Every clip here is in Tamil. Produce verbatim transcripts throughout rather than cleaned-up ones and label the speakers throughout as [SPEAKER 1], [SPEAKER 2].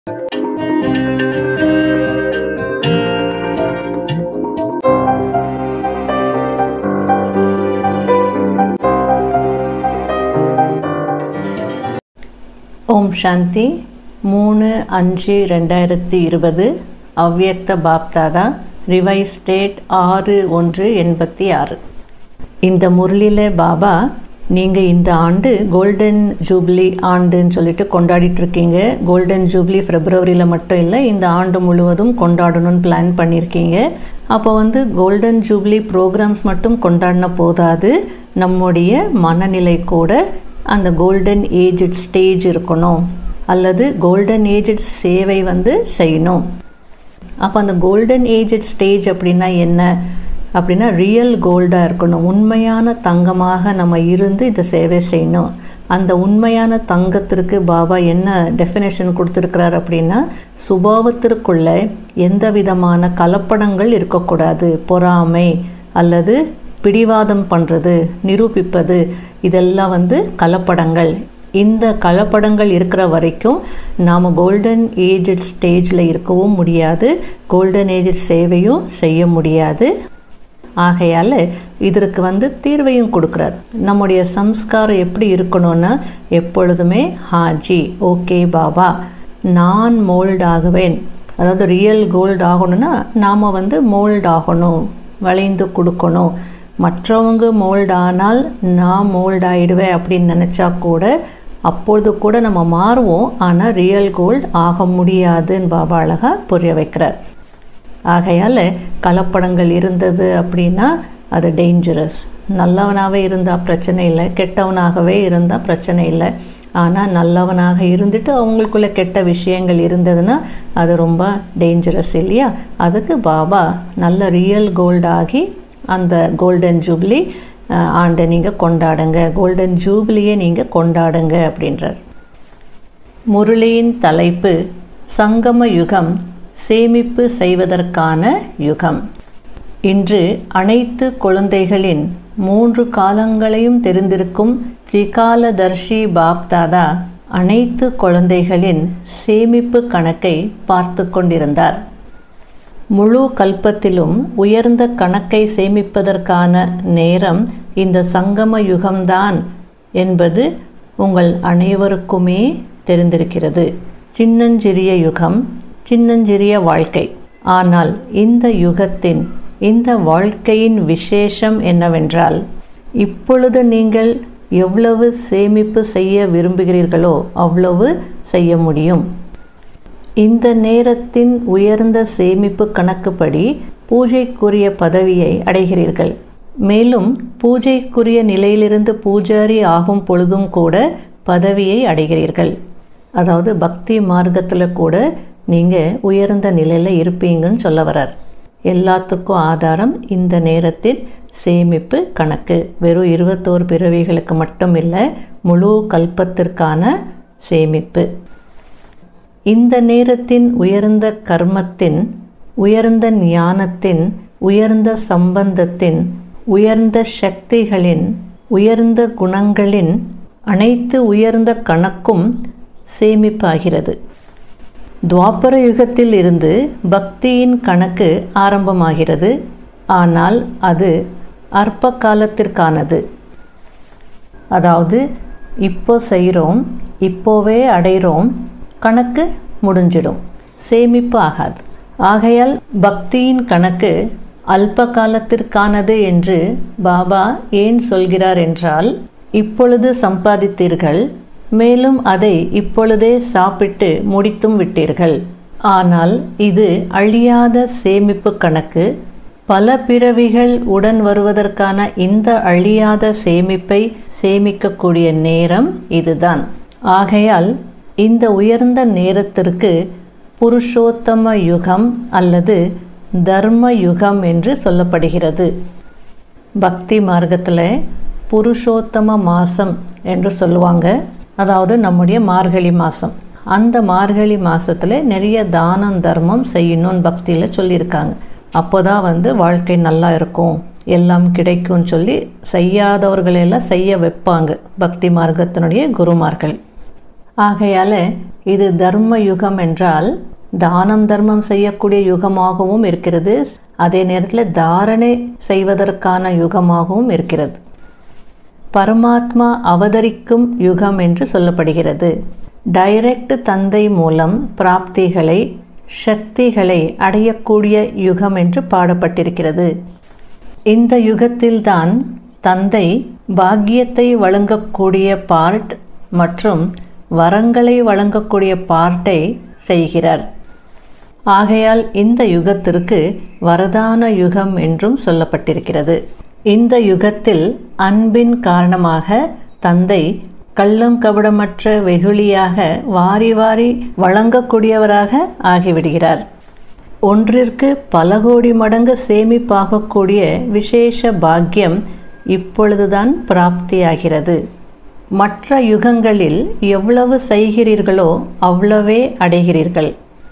[SPEAKER 1] ஓம் சாந்தி. மூணு அஞ்சு ரெண்டாயிரத்தி இருபது அவ்யக்த பாப்தாதா ரிவைஸ் டேட் ஆறு ஒன்று எண்பத்தி ஆறு. இந்த முரளியில் பாபா நீங்கள் இந்த ஆண்டு கோல்டன் ஜூப்ளி ஆண்டுன்னு சொல்லிட்டு கொண்டாடிட்டு இருக்கீங்க. கோல்டன் ஜூப்ளி பிப்ரவரியில் மட்டும் இல்லை, இந்த ஆண்டு முழுவதும் கொண்டாடணும்னு பிளான் பண்ணியிருக்கீங்க. அப்போ வந்து கோல்டன் ஜூப்ளி ப்ரோக்ராம்ஸ் மட்டும் கொண்டாடின போதாது, நம்முடைய மனநிலை கூட அந்த கோல்டன் ஏஜட் ஸ்டேஜ் இருக்கணும், அல்லது கோல்டன் ஏஜட் சேவை வந்து செய்யணும். அப்போ அந்த கோல்டன் ஏஜட் ஸ்டேஜ் அப்படின்னா என்ன அப்படின்னா, ரியல் கோல்டாக இருக்கணும், உண்மையான தங்கமாக நம்ம இருந்து இந்த சேவை செய்யணும். அந்த உண்மையான தங்கத்திற்கு பாபா என்ன டெஃபினேஷன் கொடுத்துருக்கிறார் அப்படின்னா, சுபாவத்திற்குள்ள எந்த விதமான கலப்படங்கள் இருக்கக்கூடாது. பொறாமை அல்லது பிடிவாதம் பண்ணுறது, நிரூபிப்பது, இதெல்லாம் வந்து கலப்படங்கள். இந்த கலப்படங்கள் இருக்கிற வரைக்கும் நாம் கோல்டன் ஏஜட் ஸ்டேஜில் இருக்கவும் முடியாது, கோல்டன் ஏஜட் சேவையும் செய்ய முடியாது. ஆகையால் இதற்கு வந்து தீர்வையும் கொடுக்குறார். நம்முடைய சம்ஸ்காரம் எப்படி இருக்கணும்னா, எப்பொழுதுமே ஹாஜி ஓகே பாபா, நான் மோல்ட் ஆகுவேன். அதாவது ரியல் கோல்டு ஆகணும்னா நாம் வந்து மோல்ட் ஆகணும், வளைந்து கொடுக்கணும். மற்றவங்க மோல்ட் ஆனால் நான் மோல்ட் ஆகிடுவேன் அப்படின்னு நினச்சா கூட அப்பொழுது கூட நம்ம மாறுவோம், ஆனால் ரியல் கோல்டு ஆக முடியாதுன்னு பாபா அழகாக புரிய வைக்கிறார். ஆகையால் கலப்படங்கள் இருந்தது அப்படின்னா அது டேஞ்சரஸ். நல்லவனாகவே இருந்தால் பிரச்சனை இல்லை, கெட்டவனாகவே இருந்தால் பிரச்சனை இல்லை. ஆனால் நல்லவனாக இருந்துட்டு அவங்களுக்குள்ள கெட்ட விஷயங்கள் இருந்ததுன்னா அது ரொம்ப டேஞ்சரஸ் இல்லையா? அதுக்கு பாபா நல்ல ரியல் கோல்டாகி அந்த கோல்டன் ஜூப்ளி ஆண்டை நீங்கள் கொண்டாடுங்க, கோல்டன் ஜூப்ளியை நீங்கள் கொண்டாடுங்க அப்படின்றார். முரளியின் தலைப்பு சங்கம யுகம், சேமிப்பு செய்வதற்கான யுகம். இன்று அனைத்து குழந்தைகளின் மூன்று காலங்களையும் தெரிந்திருக்கும் திரிகாலதர்ஷி பாப்தாதா அனைத்து குழந்தைகளின் சேமிப்பு கணக்கை பார்த்து கொண்டிருந்தார். முழு கல்பத்திலும் உயர்ந்த கணக்கை சேமிப்பதற்கான நேரம் இந்த சங்கம யுகம்தான் என்பது உங்கள் அனைவருக்குமே தெரிந்திருக்கிறது. சின்னஞ்சிறிய யுகம், சின்னஞ்சிறிய வாழ்க்கை. ஆனால் இந்த யுகத்தின் இந்த வாழ்க்கையின் விசேஷம் என்னவென்றால், இப்பொழுது நீங்கள் எவ்வளவு சேமிப்பு செய்ய விரும்புகிறீர்களோ அவ்வளவு செய்ய முடியும். இந்த நேரத்தின் உயர்ந்த சேமிப்பு கணக்குப்படி பூஜைக்குரிய பதவியை அடைகிறீர்கள். மேலும் பூஜைக்குரிய நிலையிலிருந்து பூஜாரி ஆகும் பொழுதும் கூட பதவியை அடைகிறீர்கள். அதாவது பக்தி மார்க்கத்தில் கூட நீங்கள் உயர்ந்த நிலையில் இருப்பீங்கன்னு சொல்ல வர்றார். எல்லாத்துக்கும் ஆதாரம் இந்த நேரத்தின் சேமிப்பு கணக்கு. வெறும் இருபத்தோரு பிறவிகளுக்கு மட்டும் இல்லை, முழு கல்பத்திற்கான சேமிப்பு. இந்த நேரத்தின் உயர்ந்த கர்மத்தின், உயர்ந்த ஞானத்தின், உயர்ந்த சம்பந்தத்தின், உயர்ந்த சக்திகளின், உயர்ந்த குணங்களின் அனைத்து உயர்ந்த கணக்கும் சேமிப்பாகிறது. துவாபர யுகத்தில் இருந்து பக்தியின் கணக்கு ஆரம்பமாகிறது. ஆனால் அது அற்ப காலத்திற்கானது. அதாவது இப்போ செய்கிறோம், இப்போவே அடைகிறோம், கணக்கு முடிஞ்சிடும், சேமிப்பு ஆகாது. ஆகையால் பக்தியின் கணக்கு அல்ப காலத்திற்கானது என்று பாபா ஏன் சொல்கிறார் என்றால், இப்பொழுது சம்பாதித்தீர்கள், மேலும் அதை இப்பொழுதே சாப்பிட்டு முடித்தும் விட்டீர்கள். ஆனால் இது அழியாத சேமிப்பு கணக்கு. பல பிறவிகள் உடன் வருவதற்கான இந்த அழியாத சேமிப்பை சேமிக்கக்கூடிய நேரம் இதுதான். ஆகையால் இந்த உயர்ந்த நேரத்திற்கு புருஷோத்தம யுகம் அல்லது தர்ம யுகம் என்று சொல்லப்படுகிறது. பக்தி மார்க்கத்தில் புருஷோத்தம மாதம் என்று சொல்லுவாங்க. அதாவது நம்முடைய மார்கழி மாதம். அந்த மார்கழி மாதத்தில் நிறைய தானம் தர்மம் செய்யணும்னு பக்தியில் சொல்லியிருக்காங்க. அப்போ தான் வந்து வாழ்க்கை நல்லா இருக்கும், எல்லாம் கிடைக்கும்னு சொல்லி செய்யாதவர்களெல்லாம் செய்ய வைப்பாங்க பக்தி மார்க்கத்தினுடைய குருமார்கள். ஆகையால் இது தர்ம யுகம் என்றால் தானம் தர்மம் செய்யக்கூடிய யுகமாகவும் இருக்கிறது, அதே நேரத்தில் தாரணை செய்வதற்கான யுகமாகவும் இருக்கிறது. பரமாத்மா அவதரிக்கும் யுகம் என்று சொல்லப்படுகிறது. டைரக்ட் தந்தை மூலம் பிராப்திகளை சக்திகளை அடையக்கூடிய யுகம் என்று பாடப்பட்டிருக்கிறது. இந்த யுகத்தில்தான் தந்தை பாக்கியத்தை வழங்கக்கூடிய பார்ட் மற்றும் வரங்களை வழங்கக்கூடிய பார்ட்டை செய்கிறார். ஆகையால் இந்த யுகத்திற்கு வரதான யுகம் என்றும் சொல்லப்பட்டிருக்கிறது. இந்த யுகத்தில் அன்பின் காரணமாக தந்தை கள்ளம் கபடமற்ற வெகுளியாக வாரி வாரி வழங்கக்கூடியவராக ஆகிவிடுகிறார். ஒன்றிற்கு பல கோடி மடங்கு சேமிப்பாகக்கூடிய விசேஷ பாக்கியம் இப்பொழுதுதான் பிராப்தியாகிறது. மற்ற யுகங்களில் எவ்வளவு செய்கிறீர்களோ அவ்வளவே அடைகிறீர்கள்.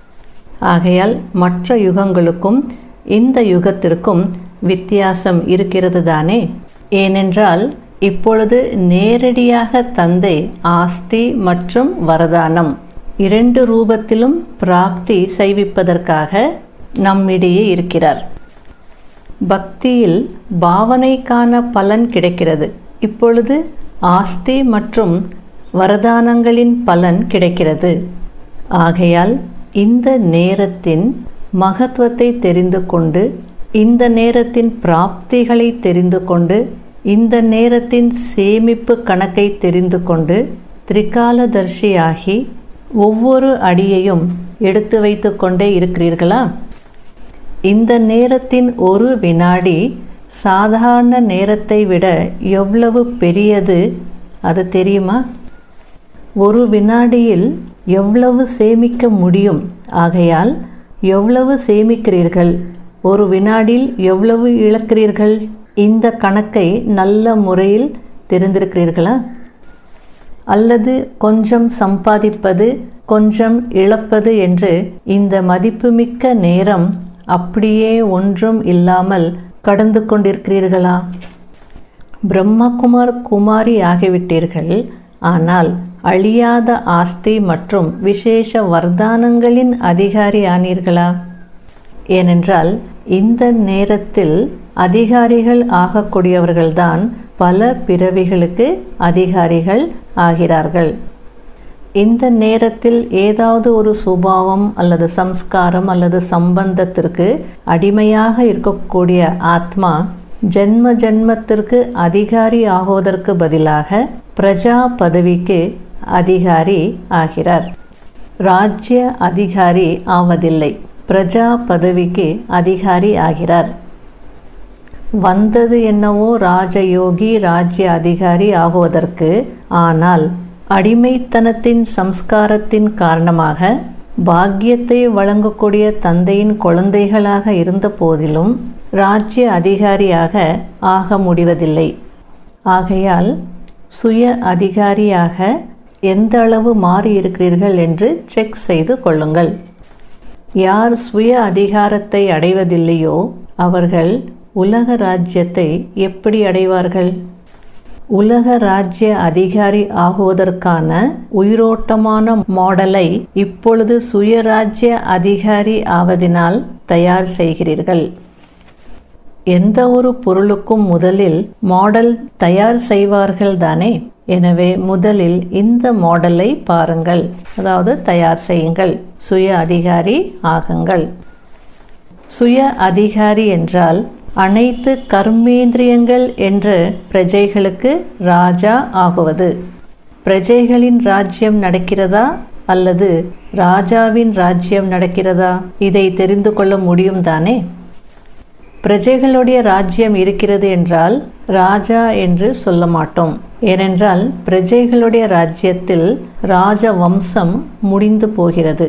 [SPEAKER 1] ஆகையால் மற்ற யுகங்களுக்கும் இந்த யுகத்திற்கும் வித்தியாசம் இருக்கிறது தானே. ஏனென்றால் இப்பொழுது நேரடியாக தந்தை ஆஸ்தி மற்றும் வரதானம் இரண்டு ரூபத்திலும் பிராப்தி செய்விப்பதற்காக நம்மிடையே இருக்கிறார். பக்தியில் பாவனைக்கான பலன் கிடைக்கிறது. இப்பொழுது ஆஸ்தி மற்றும் வரதானங்களின் பலன் கிடைக்கிறது. ஆகையால் இந்த நேரத்தின் மகத்துவத்தை தெரிந்து கொண்டு, இந்த நேரத்தின் பிராப்திகளை தெரிந்து கொண்டு, இந்த நேரத்தின் சேமிப்பு கணக்கை தெரிந்து கொண்டு திரிகாலதர்ஷியாகி ஒவ்வொரு அடியையும் எடுத்து வைத்து கொண்டே இருக்கிறீர்களா? இந்த நேரத்தின் ஒரு வினாடி சாதாரண நேரத்தை விட எவ்வளவு பெரியது அது தெரியுமா? ஒரு வினாடியில் எவ்வளவு சேமிக்க முடியும்? ஆகையால் எவ்வளவு சேமிக்கிறீர்கள், ஒரு வினாடியில் எவ்வளவு இழக்கிறீர்கள், இந்த கணக்கை நல்ல முறையில் தெரிந்திருக்கிறீர்களா? அல்லது கொஞ்சம் சம்பாதிப்பது கொஞ்சம் இழப்பது என்று இந்த மதிப்புமிக்க நேரம் அப்படியே ஒன்றும் இல்லாமல் கடந்து கொண்டிருக்கிறீர்களா? பிரம்மகுமார் குமாரி ஆகிவிட்டீர்கள். ஆனால் அழியாத ஆஸ்தி மற்றும் விசேஷ வர்தானங்களின் அதிகாரி ஆனீர்களா? ஏனென்றால் இந்த நேரத்தில் அதிகாரிகள் ஆகக்கூடியவர்கள்தான் பல பிறவிகளுக்கு அதிகாரிகள் ஆகிறார்கள். இந்த நேரத்தில் ஏதாவது ஒரு சுபாவம் அல்லது சம்ஸ்காரம் அல்லது சம்பந்தத்திற்கு அடிமையாக இருக்கக்கூடிய ஆத்மா ஜென்ம ஜென்மத்திற்கு அதிகாரி ஆகுவதற்கு பதிலாக பிரஜா பதவிக்கு அதிகாரி ஆகிறார். ராஜ்ய அதிகாரி ஆவதில்லை, பிரஜா பதவிக்கு அதிகாரி ஆகிறார். வந்தது என்னவோ ராஜயோகி ராஜ்ய அதிகாரி ஆகுவதற்கு. ஆனால் அடிமைத்தனத்தின் சம்ஸ்காரத்தின் காரணமாக பாக்கியத்தை வழங்கக்கூடிய தந்தையின் குழந்தைகளாக இருந்த போதிலும் ராஜ்ய அதிகாரியாக ஆக முடிவதில்லை. ஆகையால் சுய அதிகாரியாக எந்த அளவு மாறியிருக்கிறீர்கள் என்று செக் செய்து கொள்ளுங்கள். யார் சுய அதிகாரத்தை அடைவதில்லையோ அவர்கள் உலக ராஜ்யத்தை எப்படி அடைவார்கள்? உலக ராஜ்ய அதிகாரி ஆகுவதற்கான உயிரோட்டமான மாடலை இப்பொழுது சுயராஜ்ய அதிகாரி ஆவதினால் தயார் செய்கிறீர்கள். எந்த ஒரு பொருளுக்கும் முதலில் மாடல் தயார் செய்வார்கள் தானே. எனவே முதலில் இந்த மாடலை பாருங்கள், அதாவது தயார் செய்யுங்கள், சுய அதிகாரி ஆகுங்கள். சுய அதிகாரி என்றால் அனைத்து கர்மேந்திரியங்கள் என்ற பிரஜைகளுக்கு ராஜா ஆகுவது. பிரஜைகளின் ராஜ்யம் நடக்கிறதா அல்லது ராஜாவின் ராஜ்யம் நடக்கிறதா? இதை தெரிந்து கொள்ள முடியும் தானே. பிரஜைகளுடைய ராஜ்யம் இருக்கிறது என்றால் ராஜா என்று சொல்ல மாட்டோம். ஏனென்றால் பிரஜைகளுடைய ராஜ்யத்தில் ராஜ வம்சம் முடிந்து போகிறது.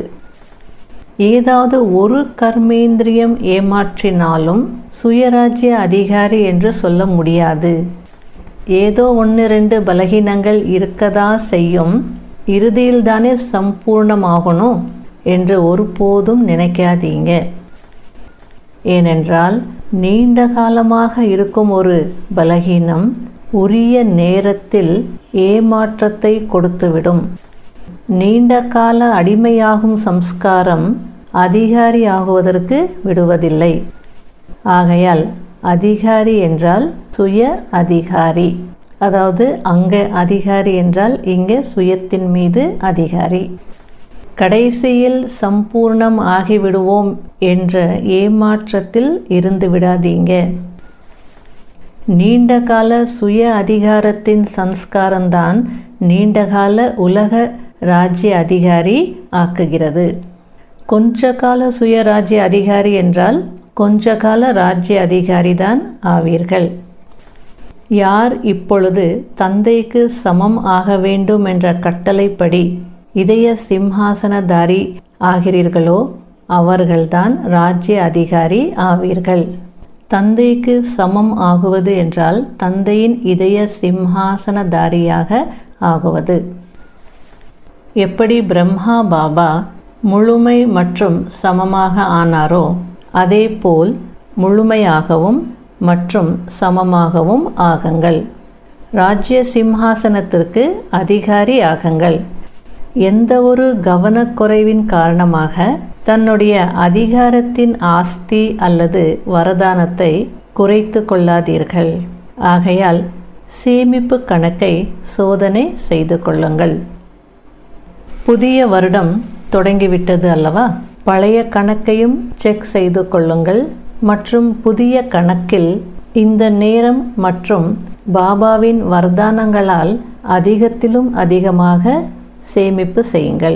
[SPEAKER 1] ஏதாவது ஒரு கர்மேந்திரியம் ஏமாற்றினாலும் சுயராஜ்ய அதிகாரி என்று சொல்ல முடியாது. ஏதோ ஒன்று ரெண்டு பலகீனங்கள் இருக்கதா செய்யும், இறுதியில்தானே சம்பூர்ணமாகணும் என்று ஒருபோதும் நினைக்காதீங்க. ஏனென்றால் நீண்ட காலமாக இருக்கும் ஒரு பலகீனம் உரிய நேரத்தில் ஏமாற்றத்தை கொடுத்துவிடும். நீண்ட கால அடிமையாகும் சம்ஸ்காரம் அதிகாரி ஆகுவதற்கு விடுவதில்லை. ஆகையால் அதிகாரி என்றால் சுய அதிகாரி, அதாவது அங்கே அதிகாரி என்றால் இங்கே சுயத்தின் மீது அதிகாரி. கடைசியில் சம்பூர்ணம் ஆகிவிடுவோம் என்ற ஏமாற்றத்தில் இருந்து விடாதீங்க. நீண்டகால சுய அதிகாரத்தின் சம்ஸ்காரம்தான் நீண்டகால உலக ராஜ்ய அதிகாரி ஆக்குகிறது. கொஞ்ச கால சுய ராஜ்ய அதிகாரி என்றால் கொஞ்ச கால ராஜ்ய அதிகாரி தான் ஆவீர்கள். யார் இப்பொழுது தந்தைக்கு சமம் ஆக வேண்டும் என்ற கட்டளைப்படி இதய சிம்ஹாசனதாரி ஆகிறீர்களோ அவர்கள்தான் ராஜ்ய அதிகாரி ஆவீர்கள். தந்தைக்கு சமம் ஆகுவது என்றால் தந்தையின் இதய சிம்ஹாசனதாரியாக ஆகுவது. எப்படி பிரம்மா பாபா முழுமை மற்றும் சமமாக ஆனாரோ அதேபோல் முழுமையாகவும் மற்றும் சமமாகவும் ஆகுங்கள். ராஜ்ய சிம்ஹாசனத்திற்கு அதிகாரி ஆகுங்கள். எந்த ஒரு கவனக்குறைவின் காரணமாக தன்னுடைய அதிகாரத்தின் ஆஸ்தி அல்லது வரதானத்தை குறைத்து கொள்ளாதீர்கள். ஆகையால் சேமிப்பு கணக்கை சோதனை செய்து கொள்ளுங்கள். புதிய வருடம் தொடங்கிவிட்டது அல்லவா? பழைய கணக்கையும் செக் செய்து கொள்ளுங்கள் மற்றும் புதிய கணக்கில் இந்த நேரம் மற்றும் பாபாவின் வரதானங்களால் அதிகத்திலும் அதிகமாக சேமிப்பு செய்யுங்கள்.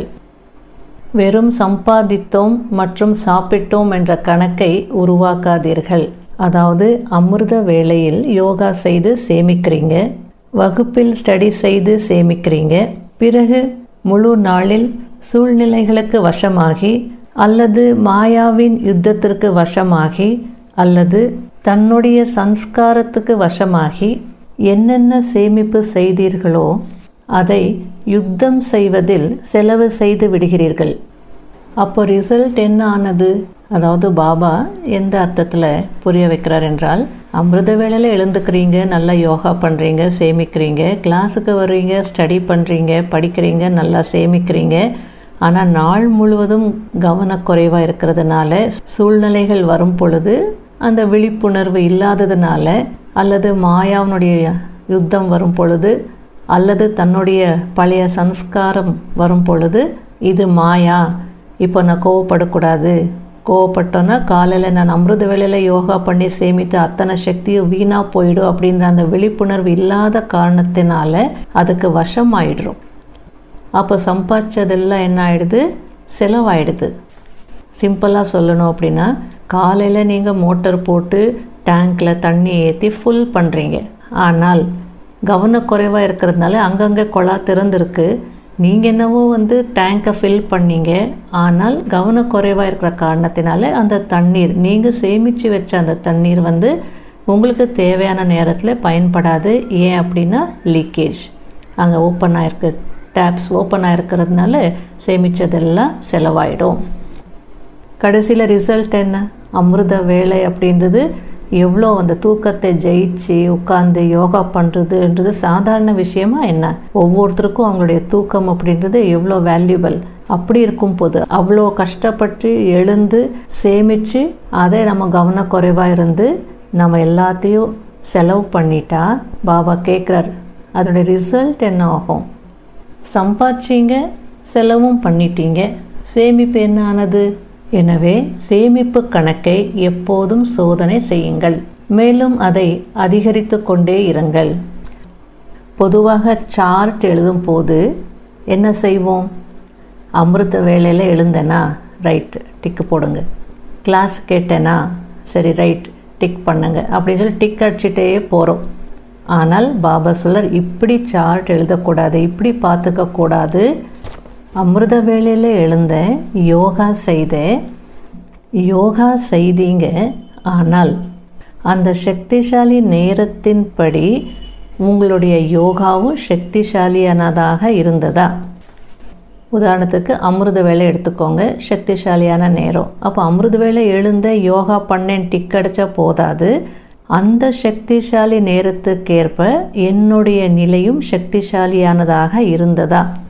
[SPEAKER 1] வெறும் சம்பாதித்தோம் மற்றும் சாப்பிட்டோம் என்ற கணக்கை உருவாக்காதீர்கள். அதாவது அமிர்த வேளையில் யோகா செய்து சேமிக்கிறீங்க, வகுப்பில் ஸ்டடி செய்து சேமிக்கிறீங்க, பிறகு முழு நாளில் சூழ்நிலைகளுக்கு வசமாகி அல்லது மாயாவின் யுத்தத்திற்கு வசமாகி அல்லது தன்னுடைய சன்ஸ்காரத்துக்கு வசமாகி என்னென்ன சேமிப்பு செய்தீர்களோ அதை யுத்தம் செய்வதில் செலவு செய்து விடுகிறீர்கள். அப்போ ரிசல்ட் என்ன ஆனது? அதாவது பாபா எந்த அர்த்தத்தில் புரிய வைக்கிறார் என்றால், அமிர்த வேளையில் எழுந்துக்கிறீங்க, நல்லா யோகா பண்ணுறீங்க, சேமிக்கிறீங்க, கிளாஸுக்கு வர்றீங்க, ஸ்டடி பண்ணுறீங்க, படிக்கிறீங்க, நல்லா சேமிக்கிறீங்க. ஆனால் நாள் முழுவதும் கவனக்குறைவாக இருக்கிறதுனால சூழ்நிலைகள் வரும் பொழுது அந்த விழிப்புணர்வு இல்லாததுனால அல்லது மாயாவனுடைய யுத்தம் வரும் பொழுது அல்லது தன்னுடைய பழைய சன்ஸ்காரம் வரும் பொழுது இது மாயா, இப்போ நான் கோவப்படக்கூடாது, கோவப்பட்டோன்னா காலையில் நான் அமிர்த வேளையில் யோகா பண்ணி சேமித்து அத்தனை சக்தியும் வீணாக போயிடும் அப்படின்ற அந்த விழிப்புணர்வு இல்லாத காரணத்தினால அதுக்கு வசம் ஆயிடுறோம். அப்போ சம்பாதிச்சதெல்லாம் என்ன ஆகிடுது? செலவாயிடுது. சிம்பிளாக சொல்லணும் அப்படின்னா, காலையில் நீங்கள் மோட்டர் போட்டு டேங்க்கில் தண்ணி ஏற்றி ஃபுல் பண்ணுறீங்க. ஆனால் கவனக்குறைவாக இருக்கிறதுனால அங்கங்கே குழா திறந்துருக்கு. நீங்கள் என்னவோ வந்து டேங்கை ஃபில் பண்ணீங்க, ஆனால் கவனக்குறைவாக இருக்கிற காரணத்தினால அந்த தண்ணீர் நீங்கள் சேமித்து வச்ச அந்த தண்ணீர் வந்து உங்களுக்கு தேவையான நேரத்தில் பயன்படாது. ஏன் அப்படின்னா லீக்கேஜ், அங்கே ஓப்பன் ஆகிருக்கு, டேப்ஸ் ஓப்பன் ஆகிருக்கிறதுனால சேமித்ததெல்லாம் செலவாயிடும். கடைசியில் ரிசல்ட் என்ன? அமிர்த வேலை அப்படின்றது எவ்வளோ அந்த தூக்கத்தை ஜெயிச்சு உட்காந்து யோகா பண்ணுறதுன்றது சாதாரண விஷயமா என்ன? ஒவ்வொருத்தருக்கும் அவங்களுடைய தூக்கம் அப்படின்றது எவ்வளோ வேல்யூபிள். அப்படி இருக்கும் போது அவ்வளோ கஷ்டப்பட்டு எழுந்து சேமித்து அதை நம்ம கவனக்குறைவாக இருந்து நம்ம எல்லாத்தையும் செலவு பண்ணிட்டா பாபா கேட்குறார், அதோடைய ரிசல்ட் என்ன ஆகும்? சம்பாதிச்சிங்க, செலவும் பண்ணிட்டீங்க, சேமிப்பு என்ன ஆனது? எனவே சேமிப்பு கணக்கை எப்போதும் சோதனை செய்யுங்கள், மேலும் அதை அதிகரித்து கொண்டே இருங்கள். பொதுவாக சார்ட் எழுதும் போது என்ன செய்வோம்? அமிர்த வேளையில் எழுந்தேனா, ரைட் டிக்கு போடுங்க. கிளாஸ் கேட்டேனா, சரி ரைட் டிக் பண்ணுங்க அப்படின்னு சொல்லி டிக் அடிச்சுட்டே போகிறோம். ஆனால் பாபா சொல்லர் இப்படி சார்ட் எழுதக்கூடாது, இப்படி பார்த்துக்கக்கூடாது. அமிர்த வேளையில் எழுந்தேன், யோகா செய்தேன், யோகா செய்தீங்க, ஆனால் அந்த சக்திசாலி நேரத்தின்படி உங்களுடைய யோகாவும் சக்திசாலியானதாக இருந்ததா? உதாரணத்துக்கு அமிர்த வேளை எடுத்துக்கோங்க, சக்திசாலியான நேரம். அப்போ அமிர்த வேளை எழுந்த யோகா பண்ணேன் டிக் அடித்தா போதாது, அந்த சக்திசாலி நேரத்துக்கேற்ப என்னுடைய நிலையும் சக்திசாலியானதாக இருந்ததா?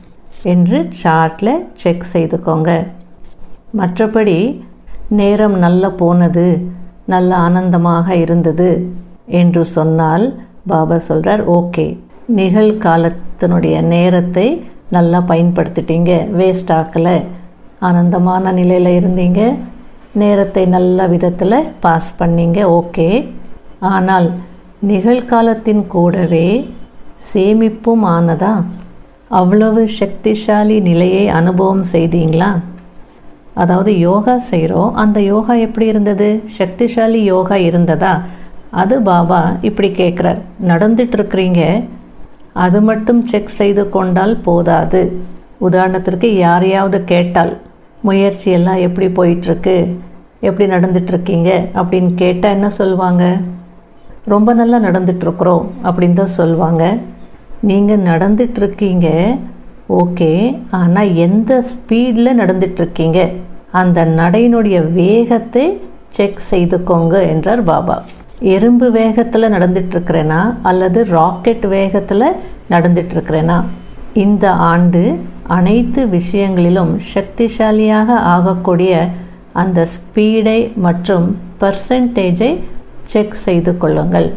[SPEAKER 1] என்று சார்ட்டில் செக் செய்துக்கோங்க. மற்றபடி நேரம் நல்ல போனது, நல்ல ஆனந்தமாக இருந்தது என்று சொன்னால் பாபா சொல்கிறார், ஓகே, நிகழ்காலத்தினுடைய நேரத்தை நல்லா பயன்படுத்திட்டீங்க, வேஸ்ட் ஆக்கலை, ஆனந்தமான நிலையில் இருந்தீங்க, நேரத்தை நல்ல விதத்தில் பாஸ் பண்ணீங்க, ஓகே. ஆனால் நிகழ்காலத்தின் கூடவே சேமிப்பும் ஆனதா? அவ்வளவு சக்திசாலி நிலையை அனுபவம் செய்தீங்களா? அதாவது யோகா செய்கிறோம், அந்த யோகா எப்படி இருந்தது? சக்திசாலி யோகா இருந்ததா? அது பாபா இப்படி கேட்குறார். நடந்துட்டுருக்கிறீங்க, அது மட்டும் செக் செய்து கொண்டால் போதாது. உதாரணத்திற்கு யாரையாவது கேட்டால் முயற்சியெல்லாம் எப்படி போயிட்டுருக்கு, எப்படி நடந்துட்டுருக்கீங்க அப்படின்னு கேட்டால் என்ன சொல்லுவாங்க? ரொம்ப நல்லா நடந்துட்டுருக்குறோம் அப்படின்னு தான் சொல்லுவாங்க. நீங்கள் நடந்துட்டுருக்கீங்க, ஓகே, ஆனால் எந்த ஸ்பீடில் நடந்துட்டுருக்கீங்க, அந்த நடையினுடைய வேகத்தை செக் செய்துக்கோங்க என்றார் பாபா. எறும்பு வேகத்தில் நடந்துட்டுருக்கிறேனா அல்லது ராக்கெட் வேகத்தில் நடந்துட்டுருக்கிறேனா? இந்த ஆண்டு அனைத்து விஷயங்களிலும் சக்திசாலியாக ஆகக்கூடிய அந்த ஸ்பீடை மற்றும் பர்சன்டேஜை செக் செய்து கொள்ளுங்கள்.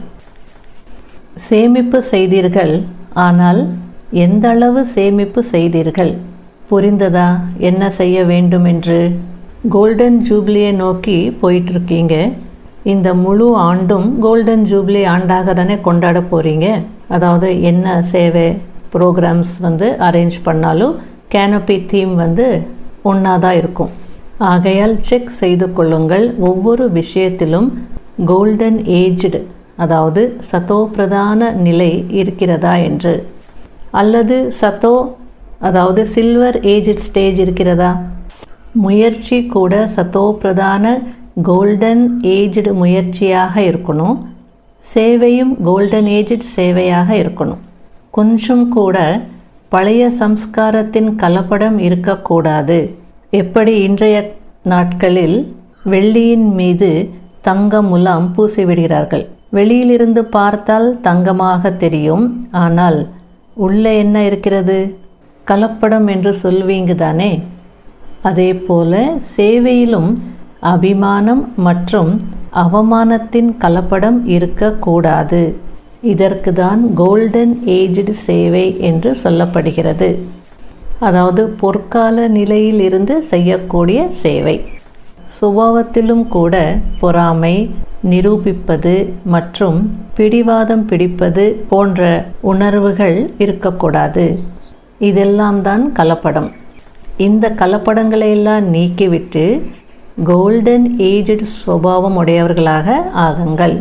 [SPEAKER 1] சேமிப்பு செய்தீர்கள், ஆனால் எந்த அளவு சேமிப்பு செய்தீர்கள்? புரிந்ததா என்ன செய்ய வேண்டும் என்று? கோல்டன் ஜூப்ளியை நோக்கி போயிட்டுருக்கீங்க. இந்த முழு ஆண்டும் கோல்டன் ஜூப்ளி ஆண்டாக தானே கொண்டாட போகிறீங்க. அதாவது என்ன சேவை ப்ரோக்ராம்ஸ் வந்து அரேஞ்ச் பண்ணாலும் கேனப்பி தீம் வந்து ஒன்றா தான் இருக்கும். ஆகையால் செக் செய்து கொள்ளுங்கள், ஒவ்வொரு விஷயத்திலும் கோல்டன் ஏஜ்டு, அதாவது சத்தோ பிரதான நிலை இருக்கிறதா என்று, அல்லது சத்தோ அதாவது சில்வர் ஏஜ்ட் ஸ்டேஜ் இருக்கிறதா? முயற்சி கூட சத்தோ பிரதான கோல்டன் ஏஜ்டு முயற்சியாக இருக்கணும். சேவையும் கோல்டன் ஏஜ்டு சேவையாக இருக்கணும். கொஞ்சம் கூட பழைய சம்ஸ்காரத்தின் கலப்படம் இருக்கக்கூடாது. எப்படி இன்றைய நாட்களில் வெள்ளியின் மீது தங்க முலாம் பூசிவிடுகிறார்கள். வெளியிலிருந்து பார்த்தால் தங்கமாக தெரியும், ஆனால் உள்ளே என்ன இருக்கிறது? கலப்படம் என்று சொல்வீங்க தானே. அதே போல சேவையிலும் அபிமானம் மற்றும் அவமானத்தின் கலப்படம் இருக்கக்கூடாது. இதற்கு தான் கோல்டன் ஏஜ்டு சேவை என்று சொல்லப்படுகிறது. அதாவது பொற்கால நிலையில் இருந்து செய்யக்கூடிய சேவை. சுபாவத்திலும் கூட பொறாமை, நிரூபிப்பது மற்றும் பிடிவாதம் பிடிப்பது போன்ற உணர்வுகள் இருக்கக்கூடாது. இதெல்லாம் தான் கலப்படம். இந்த கலப்படங்களை எல்லாம் நீக்கிவிட்டு கோல்டன் ஏஜ்டு சுபாவம் உடையவர்களாக ஆகுங்கள்.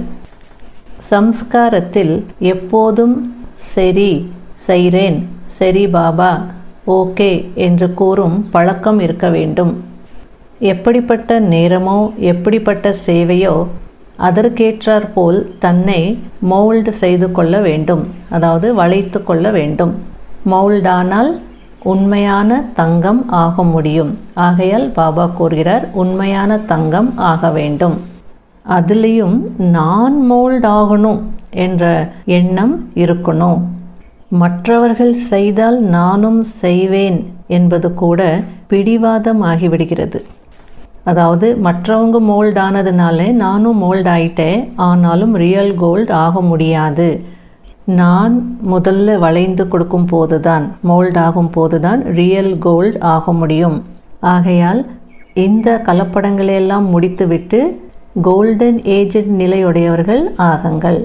[SPEAKER 1] சம்ஸ்காரத்தில் எப்போதும் சரி செய்கிறேன், சரி பாபா, ஓகே என்று கூறும் பழக்கம் இருக்க வேண்டும். எப்படிப்பட்ட நேரமோ எப்படிப்பட்ட சேவையோ அதற்கேற்றாற்போல் தன்னை மோல்டு செய்து கொள்ள வேண்டும், அதாவது வளைத்து கொள்ள வேண்டும். மோல்டானால் உண்மையான தங்கம் ஆக முடியும். ஆகையால் பாபா கூறுகிறார், உண்மையான தங்கம் ஆக வேண்டும். அதுலேயும் நான் மோல்ட் ஆகணும் என்ற எண்ணம் இருக்கணும். மற்றவர்கள் செய்தால் நானும் செய்வேன் என்பது கூட பிடிவாதம் ஆகிவிடுகிறது. அதாவது மற்றவங்க மோல்ட் ஆனதுனால நானும் மோல்ட் ஆயிட்டேன், ஆனாலும் ரியல் கோல்ட் ஆக முடியாது. நான் முதல்ல வளைந்து கொடுக்கும் போது தான், மோல்ட் ஆகும் போது தான் ரியல் கோல்ட் ஆக முடியும். ஆகையால் இந்த கலப்படங்களையெல்லாம் முடித்துவிட்டு கோல்டன் ஏஜ்ட் நிலையுடையவர்கள் ஆகுங்கள்.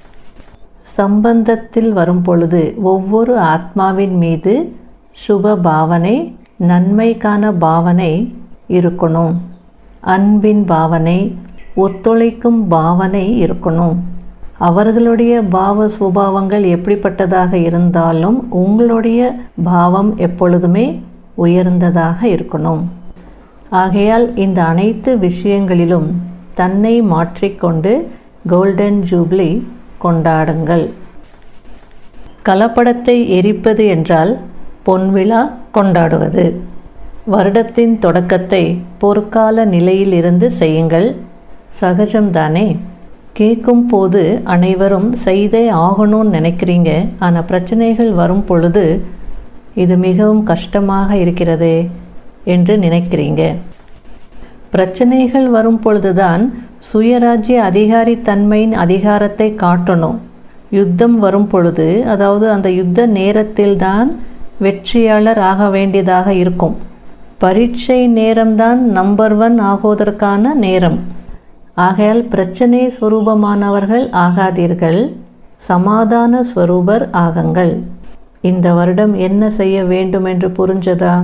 [SPEAKER 1] சம்பந்தத்தில் வரும் பொழுது ஒவ்வொரு ஆத்மாவின் மீது சுப பாவனை, நன்மைக்கான பாவனை இருக்கணும். அன்பின் பாவனை, ஒத்துழைக்கும் பாவனை இருக்கணும். அவர்களுடைய பாவ சுபாவங்கள் எப்படிப்பட்டதாக இருந்தாலும் உங்களுடைய பாவம் எப்பொழுதுமே உயர்ந்ததாக இருக்கணும். ஆகையால் இந்த அனைத்து விஷயங்களிலும் தன்னை மாற்றிக்கொண்டு கோல்டன் ஜூப்ளி கொண்டாடுங்கள். கலப்படத்தை எரிப்பது என்றால் பொன்விழா கொண்டாடுவது. வருடத்தின் தொடக்கத்தை பொற்கால நிலையில் இருந்து செய்யுங்கள். சகஜம்தானே. கேட்கும் போது அனைவரும் செய்தே ஆகணும்னு நினைக்கிறீங்க. ஆனால் பிரச்சனைகள் வரும் பொழுது இது மிகவும் கஷ்டமாக இருக்கிறது என்று நினைக்கிறீங்க. பிரச்சனைகள் வரும் பொழுதுதான் சுயராஜ்ய அதிகாரி தன்மையின் அதிகாரத்தை காட்டணும். யுத்தம் வரும் பொழுது, அதாவது அந்த யுத்த நேரத்தில்தான் வெற்றியாளர் ஆக வேண்டியதாக இருக்கும். பரீட்சை நேரம்தான் நம்பர் ஒன் ஆகுவதற்கான நேரம். ஆகையால் பிரச்சனை ஸ்வரூபமானவர்கள் ஆகாதீர்கள், சமாதான ஸ்வரூபர் ஆகுங்கள். இந்த வருடம் என்ன செய்ய வேண்டும் என்று புரிஞ்சதா?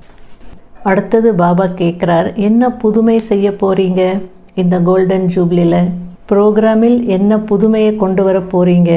[SPEAKER 1] அடுத்தது பாபா கேட்குறார், என்ன புதுமை செய்ய போகிறீங்க இந்த கோல்டன் ஜூப்ளியில்? ப்ரோக்ராமில் என்ன புதுமையை கொண்டு வர போகிறீங்க?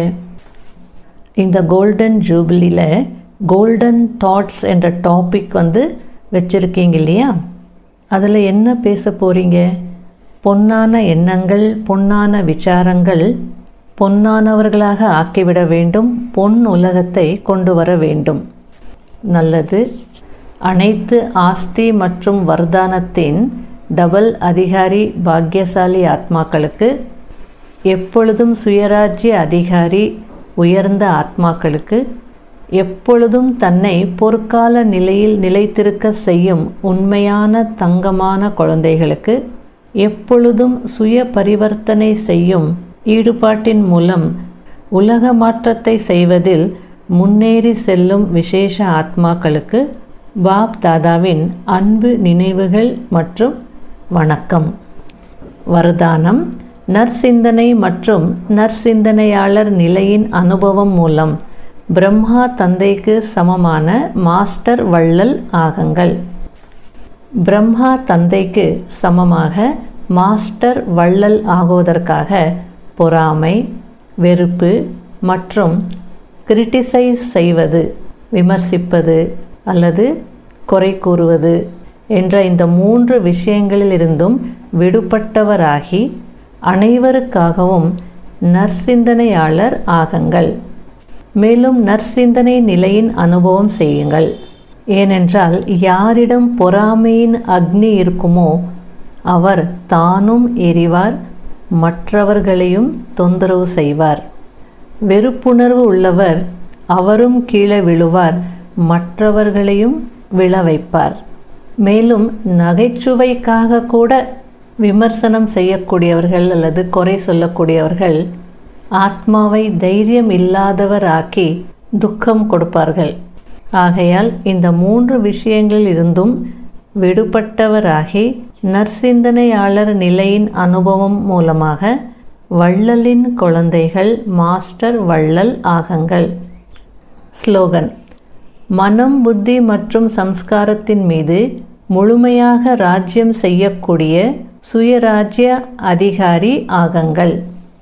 [SPEAKER 1] இந்த கோல்டன் ஜூப்ளியில் கோல்டன் தாட்ஸ் என்ற டாபிக் வந்து வச்சுருக்கீங்க இல்லையா? அதில் என்ன பேச போகிறீங்க? பொன்னான எண்ணங்கள், பொன்னான விசாரங்கள் பொன்னானவர்களாக ஆக்கிவிட வேண்டும், பொன் உலகத்தை கொண்டு வர வேண்டும். நல்லது. அனைத்து ஆஸ்தி மற்றும் வர்தானத்தின் டபுள் அதிகாரி பாக்கியசாலி ஆத்மாக்களுக்கு, எப்பொழுதும் சுயராஜ்ய அதிகாரி உயர்ந்த ஆத்மாக்களுக்கு, எப்பொழுதும் தன்னை பொற்கால நிலையில் நிலைத்திருக்க செய்யும் உண்மையான தங்கமான குழந்தைகளுக்கு, எப்பொழுதும் சுய பரிவர்த்தனை செய்யும் ஈடுபாட்டின் மூலம் உலக மாற்றத்தை செய்வதில் முன்னேறி செல்லும் விசேஷ ஆத்மாக்களுக்கு பாப் தாதாவின் அன்பு நினைவுகள் மற்றும் வணக்கம். வரதானம். நற்சிந்தனை மற்றும் நற்சிந்தனையாளர் நிலையின் அனுபவம் மூலம் பிரம்மா தந்தைக்கு சமமான மாஸ்டர் வள்ளல் ஆகுங்கள். பிரம்மா தந்தைக்கு சமமாக மாஸ்டர் வள்ளல் ஆகுவதற்காக பொறாமை, வெறுப்பு மற்றும் கிரிட்டிசைஸ் செய்வது, விமர்சிப்பது அல்லது குறை கூறுவது என்ற இந்த மூன்று விஷயங்களிலிருந்தும் விடுபட்டவராகி அனைவருக்காகவும் நற்சிந்தனையாளர் ஆகுங்கள். மேலும் நற்சிந்தனை நிலையின் அனுபவம் செய்யுங்கள். ஏனென்றால் யாரிடம் பொறாமையின் அக்னி இருக்குமோ அவர் தானும் எரிவார், மற்றவர்களையும் தொந்தரவு செய்வார். வெறுப்புணர்வு உள்ளவர் அவரும் கீழே விழுவார், மற்றவர்களையும் விழ வைப்பார். மேலும் நகைச்சுவைக்காக கூட விமர்சனம் செய்யக்கூடியவர்கள் அல்லது குறை சொல்லக்கூடியவர்கள் ஆத்மாவை தைரியம் இல்லாதவராக்கி துக்கம் கொடுப்பார்கள். ஆகையால் இந்த மூன்று விஷயங்களில் இருந்தும் விடுபட்டவராகி நற்சிந்தனையாளர் நிலையின் அனுபவம் மூலமாக வள்ளலின் குழந்தைகள் மாஸ்டர் வள்ளல் ஆகுங்கள். ஸ்லோகன். மனம், புத்தி மற்றும் சம்ஸ்காரத்தின் மீது முழுமையாக ராஜ்யம் செய்யக்கூடிய சுயராஜ்ய அதிகாரி ஆகுங்கள்.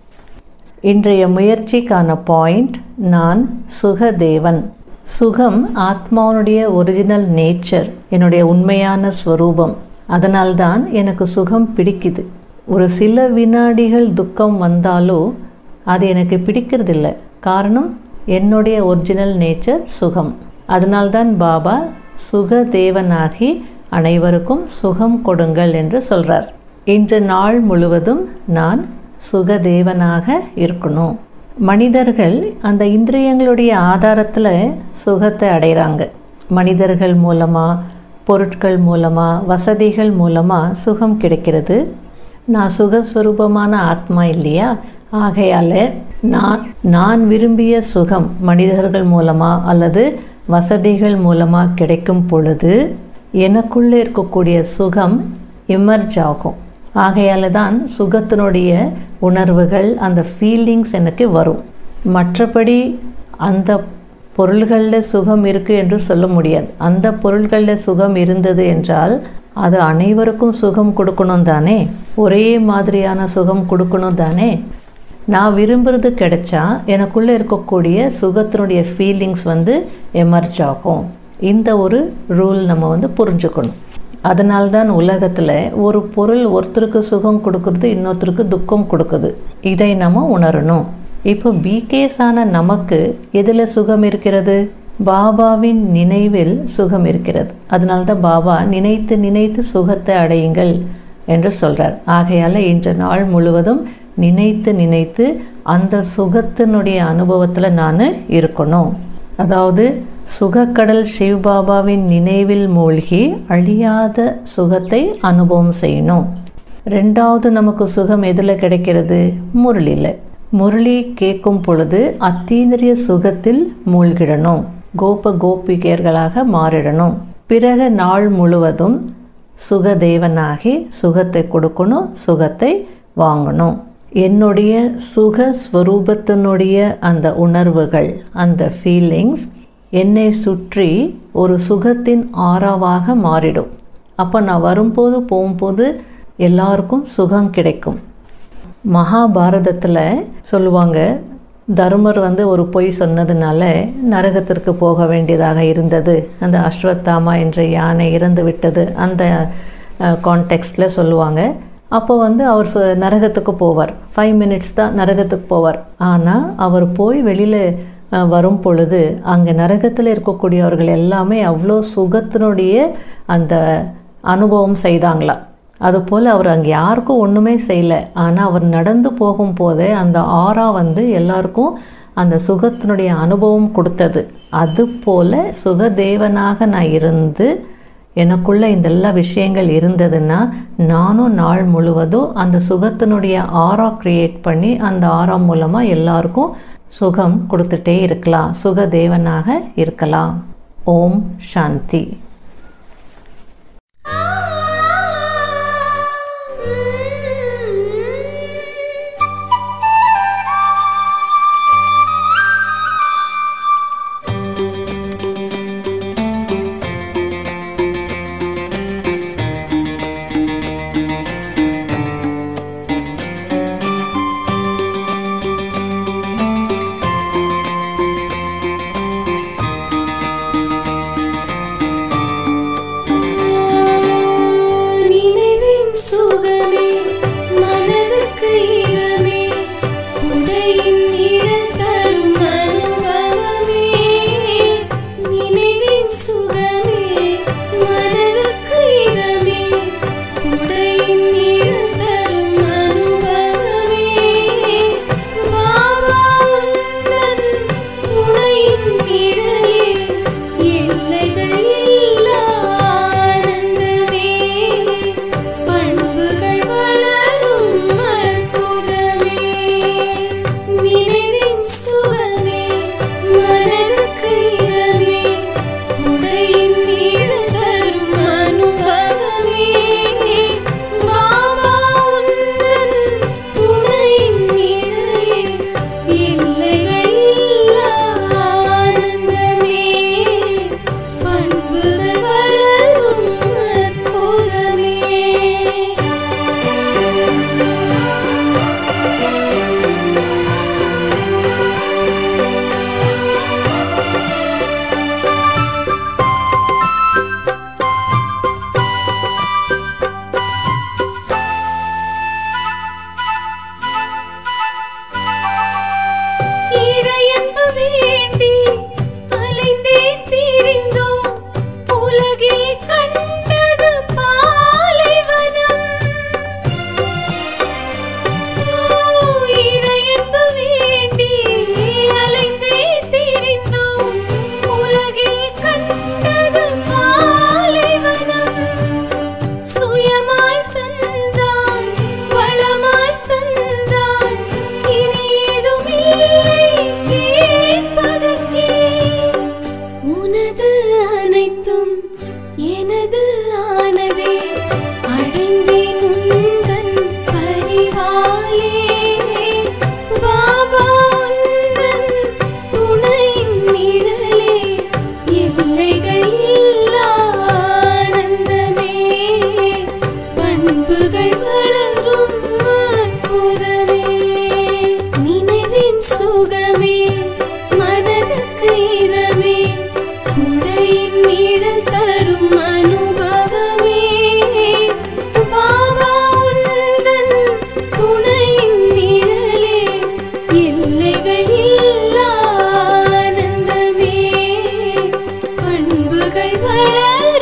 [SPEAKER 1] இன்றைய முயற்சிக்கான பாயிண்ட், நான் சுகதேவன். சுகம் ஆத்மாவுடைய ஒரிஜினல் நேச்சர், என்னுடைய உண்மையான ஸ்வரூபம். அதனால்தான் எனக்கு சுகம் பிடிக்குது. ஒரு சில வினாடிகள் துக்கம் வந்தாலோ அது எனக்கு பிடிக்கிறதில்ல. காரணம், என்னுடைய ஒரிஜினல் நேச்சர் சுகம். அதனால்தான் பாபா சுகதேவனாகி அனைவருக்கும் சுகம் கொடுங்கள் என்று சொல்கிறார். இன்று நாள் முழுவதும் நான் சுகதேவனாக இருக்கணும். மனிதர்கள் அந்த இந்திரியங்களுடைய ஆதாரத்தில் சுகத்தை அடைகிறாங்க. மனிதர்கள் மூலமாக, பொருட்கள் மூலமாக, வசதிகள் மூலமாக சுகம் கிடைக்கிறது. நான் சுகஸ்வரூபமான ஆத்மா இல்லையா? ஆகையால் நான் நான் விரும்பிய சுகம் மனிதர்கள் மூலமாக அல்லது வசதிகள் மூலமாக கிடைக்கும் பொழுது எனக்குள்ளே இருக்கக்கூடிய சுகம் எமர்ஜ் ஆகும். ஆகையால் தான் சுகத்தினுடைய உணர்வுகள், அந்த ஃபீலிங்ஸ் எனக்கு வரும். மற்றபடி அந்த பொருள்களில் சுகம் இருக்குது என்று சொல்ல முடியாது. அந்த பொருள்களில் சுகம் இருந்தது என்றால் அது அனைவருக்கும் சுகம் கொடுக்கணும் தானே, ஒரே மாதிரியான சுகம் கொடுக்கணும் தானே. நான் விரும்புகிறது கிடைச்சா எனக்குள்ளே இருக்கக்கூடிய சுகத்தினுடைய ஃபீலிங்ஸ் வந்து எமர்ஜ் ஆகும். இந்த ஒரு ரூல் நம்ம வந்து புரிஞ்சுக்கணும். அதனால்தான் உலகத்தில் ஒரு பொருள் ஒருத்தருக்கு சுகம் கொடுக்கறது இன்னொருத்தருக்கு துக்கம் கொடுக்குது. இதை நம்ம உணரணும். இப்போ பிகேஸான நமக்கு எதில் சுகம் இருக்கிறது? பாபாவின் நினைவில் சுகம் இருக்கிறது. அதனால்தான் பாபா நினைத்து நினைத்து சுகத்தை அடையுங்கள் என்று சொல்கிறார். ஆகையால் இன்று நாள் முழுவதும் நினைத்து நினைத்து அந்த சுகத்தினுடைய அனுபவத்தில் நான் இருக்கணும். அதாவது சுகக்கடல் சிவபாபாவின் நினைவில் மூழ்கி அழியாத சுகத்தை அனுபவம் செய்யணும். ரெண்டாவது நமக்கு சுகம் எதில் கிடைக்கிறது? முரளியில். முரளி கேட்கும் பொழுது அத்தீந்திரிய சுகத்தில் மூழ்கிடணும், கோப கோபிகையர்களாக மாறிடணும். பிறகு நாள் முழுவதும் சுகதேவனாகி சுகத்தை கொடுக்கணும், சுகத்தை வாங்கணும். என்னுடைய சுக ஸ்வரூபத்தினுடைய அந்த உணர்வுகள், அந்த ஃபீலிங்ஸ் என்னை சுற்றி ஒரு சுகத்தின் ஆறாவாக மாறிடும். அப்போ நான் வரும்போது போகும்போது எல்லாருக்கும் சுகம் கிடைக்கும். மகாபாரதத்தில் சொல்லுவாங்க, தர்மர் வந்து ஒரு பொய் சொன்னதுனால நரகத்திற்கு போக வேண்டியதாக இருந்தது. அந்த அஸ்வத்தாமா என்ற யானை இறந்து விட்டது. அந்த கான்டெக்ஸ்டில் சொல்லுவாங்க. அப்போ வந்து அவர் நரகத்துக்கு போவார். ஃபைவ் மினிட்ஸ் தான் நரகத்துக்கு போவார். ஆனால் அவர் போய் வெளியில் வரும் பொழுது அங்கே நரகத்தில் இருக்கக்கூடியவர்கள் எல்லாமே அவ்வளோ சுகத்தினுடைய அந்த அனுபவம் செய்தாங்களாம். அதுபோல் அவர் அங்கே யாருக்கும் ஒன்றுமே செய்யலை. ஆனால் அவர் நடந்து போகும்போதே அந்த ஆறா வந்து எல்லாருக்கும் அந்த சுகத்தினுடைய அனுபவம் கொடுத்தது. அதுபோல் சுகதேவனாக நான் இருந்து எனக்குள்ளே இந்த எல்லா விஷயங்கள் இருந்ததுன்னா நானும் நாள் முழுவதும் அந்த சுகத்தினுடைய ஆரா க்ரியேட் பண்ணி அந்த ஆரா மூலமாக எல்லாருக்கும் சுகம் கொடுத்துட்டே இருக்கலாம், சுகதேவனாக இருக்கலாம். ஓம் சாந்தி.
[SPEAKER 2] பண்புகள் வளரும்